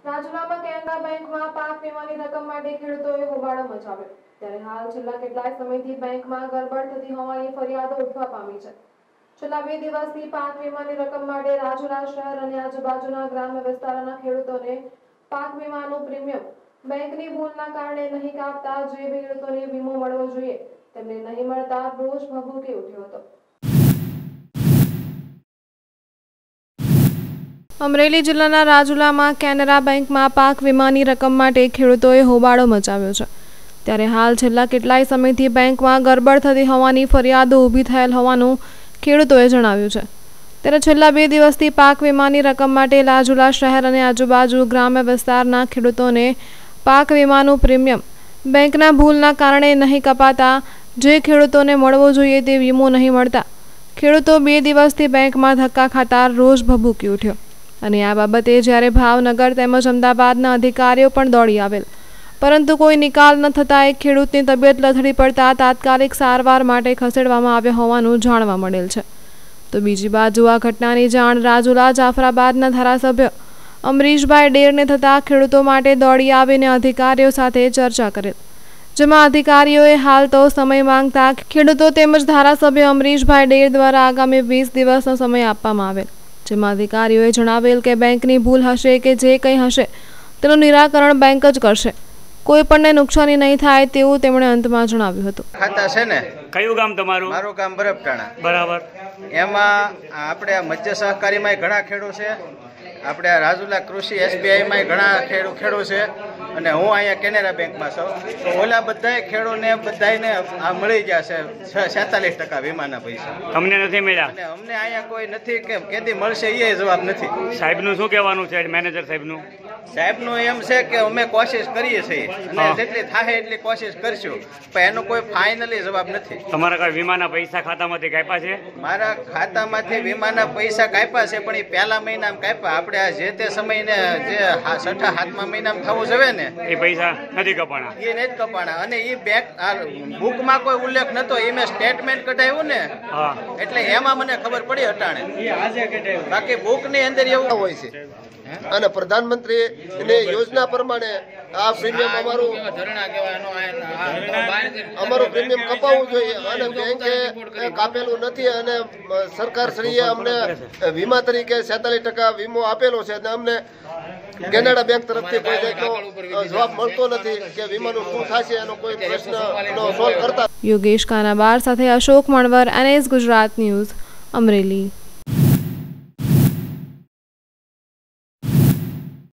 રાજુલામાં કેનરા બેંકમાં પાક વીમાની રકમ માટે ખેડૂતોએ હોબાળો મચાવ્યો ત્યારે હાલ છેલ્લા કેટલાય સમયથી બેંકમાં ગરબડ થતી હોવાની ફરિયાદો ઉઠવા પામી છે। છેલ્લા 2 દિવસથી પાક વીમાની રકમ માટે રાજુલા શહેર અને આજુબાજુના ગ્રામ્ય વિસ્તારોના ખેડૂતોને પાક વીમાનું પ્રીમિયમ બેંકની ભૂલના કારણે નહીં કાપતા જે ખેડૂતોને વીમો મળવો જોઈએ તેમને નહીં મળતા રોષ ભભૂકી ઉઠ્યો હતો। અમરેલી જિલ્લાના રાજુલામાં કેનરા બેંકમાં પાક વીમાની રકમ માટે ખેડૂતોએ હોબાળો મચાવ્યો છે ત્યારે હાલ છેલ્લા કેટલાય સમયથી બેંકમાં ગરબડ થતી હોવાની ફરિયાદો ઊભી થયેલ હોવાનું ખેડૂતોએ જણાવ્યું છે। ત્યારે છેલ્લા 2 દિવસથી પાક વીમાની રકમ માટે રાજુલા શહેર અને આજુબાજુ ગ્રામ્ય વિસ્તારના ખેડૂતોને પાક વીમાનું પ્રીમિયમ બેંકના ભૂલના કારણે નહીં કપાતા જે ખેડૂતોને મળવો જોઈએ તે વીમો નહીં મળતા ખેડૂતો 2 દિવસથી બેંકમાં ધક્કા ખાતા રોષ ભભૂકી ઉઠ્યો અને આ બાબતે જ્યારે ભાવનગર તેમજ અમદાવાદના અધિકારીઓ પણ દોડી આવેલ પરંતુ કોઈ નિકાલ ન થતાં એક ખેડૂતની તબિયત લથડી પડતા તાત્કાલિક સારવાર માટે ખસેડવામાં આવ્યા હોવાનું જાણવા મળેલ છે। તો બીજી બાજુ આ ઘટનાની જાણ રાજુલા જાફરાબાદના ધારાસભ્ય અમરીશભાઈ ડેરને થતાં ખેડૂતો માટે દોડી આવીને અધિકારીઓ સાથે ચર્ચા કરેલ જેમાં અધિકારીઓએ હાલ તો સમય માંગતા ખેડૂતો તેમજ ધારાસભ્ય અમરીશભાઈ ડેર દ્વારા આગામી 20 દિવસનો સમય આપવામાં આવેલ જેમાં અધિકારીઓએ જણાવેલ કે બેંકની ભૂલ હશે કે જે કંઈ હશે તેનું નિરાકરણ બેંક જ કરશે, કોઈ પણને નુકસાની નહીં થાય તેવું તેમણે અંતમાં જણાવ્યું હતું। ખાતા છે ને કયું ગામ તમારું? મારું ગામ બરફટાણા। બરાબર। એમાં આપણે મત્સ્ય સહકારીમાં ઘણા ખેડૂ છે, આપણે રાજુલા કૃષિ SBIમાં ઘણા ખેડૂ છે અને હું અહીંયા કેનેરા બેંકમાં છું। તો ઓલા બધાય ખેડૂને બધાને આ મળી ગયા છે 47% વીમાના પૈસા। તમને નથી મળ્યા? અને અમને અહીંયા કોઈ નથી કે કેદી મળશે એ જવાબ નથી। સાહેબનું શું કહેવાનું છે? મેનેજર સાહેબનું એમ છે કે અમે કોશિશ કરીએ છીએ અને જેટલી થાય એટલી કોશિશ કરશું પણ એનો કોઈ ફાઇનલી જવાબ નથી। તમારા કઈ વીમાના પૈસા ખાતામાંથી કાપ્યા છે? મારા ખાતામાંથી વીમાના પૈસા કાપ્યા છે પણ એ પહેલા મહિનામાં કાપ્યા। આપણે જે તે સમયને જે 6ઠા 7મા મહિનામાં થવું જોઈએ ને એ પૈસા નથી કપાણા, એ નથી કપાણા અને એ બેંક બુકમાં કોઈ ઉલ્લેખ નતો, એ મેં સ્ટેટમેન્ટ કઢાવ્યું ને એટલે એમાં મને ખબર પડી અટાણે, બાકી બુકની અંદર એવું હોય છે। અને પ્રધાનમંત્રી ની યોજના પ્રમાણે આ પ્રીમિયમ અમારું પ્રીમિયમ કપાવવું જોઈએ અને બેંકે કાપેલું નથી અને સરકાર શ્રીએ અમને વીમા તરીકે 47% વીમો આપેલો છે અને અમને કેનેડા બેંક તરફથી કોઈ જાતનો જવાબ મળતો નથી કે વીમાનું શું થશે એનો કોઈ પ્રશ્નનો સોલ્વ કરતા। યોગેશ કાનાબાર સાથે અશોક મણવર, NS ગુજરાત ન્યૂઝ, અમરેલી।